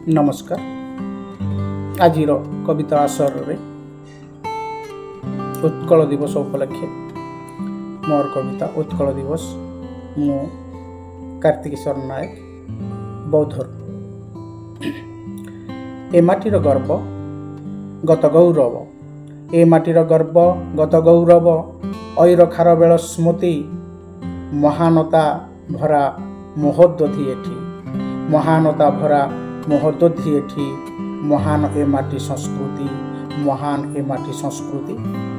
नमस्कार। आज कविता आसर रे उत्कल दिवस उपलक्षे मोर कविता उत्कल दिवस मु कार्तिकेश्वर नायक बौद्धर। ए माटीर गर्व गत गौरव, ए माटीर गर्व गत गौरव, ऐर खारबेल स्मृति महानता भरा महोद्दधि एठी, महानता भरा महोद्दधि एठी, महान ए माटी संस्कृति, महान ए माटी संस्कृति।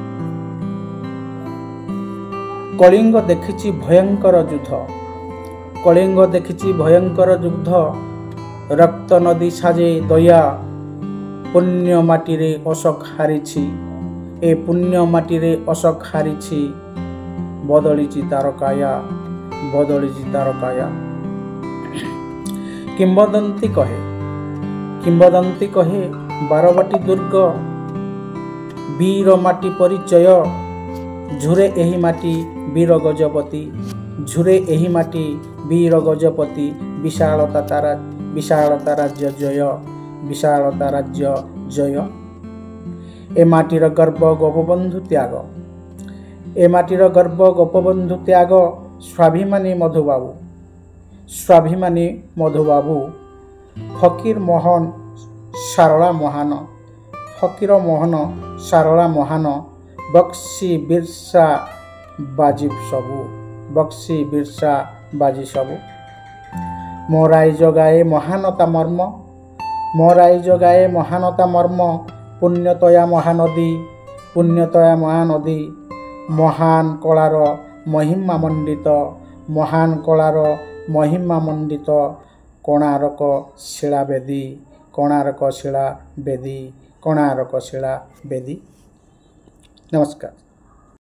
कलिंग देखिछि भयंकर युद्ध, कलिंग देखिछि भयंकर युद्ध, रक्त नदी साजे दया, पुण्य माटी रे अशोक हारिछि, ए पुण्य माटी रे अशोक हारिछि, बदलिछि तार काया, बदलिछि तार काया। किंबदंती कहे, किंबदंती कहे बारबाटी दुर्ग, वीर माटी परिचय, झुरे एही माटी वीर गजपति, झुरे एही माटी वीर गजपति, विशालता तारा, विशालता राज्य जय, विशालता राज्य जय। ए माटीर गर्व गोपबंधु त्याग, ए माटीर गर्व गोपबंधु त्याग, स्वाभिमानी मधुबाबू, स्वाभिमानी मधुबाबू, फकीर मोहन सारला महान, फकीर मोहन सारला महान, बक्सी बिरसा बाजी सबू, बक्सी बिरसा बाजी सबू। मोराई जगाए महानता मर्म, मोराई जगाए महानता मर्म, पुण्यतया महानदी, पुण्यतया महानदी, महान कलार महिमा मंडित, महान कलार महिमा मंडित, कोणार्क शिला बेदी, कोणार्क शिला बेदी, कोणार्क शिला बेदी। नमस्कार।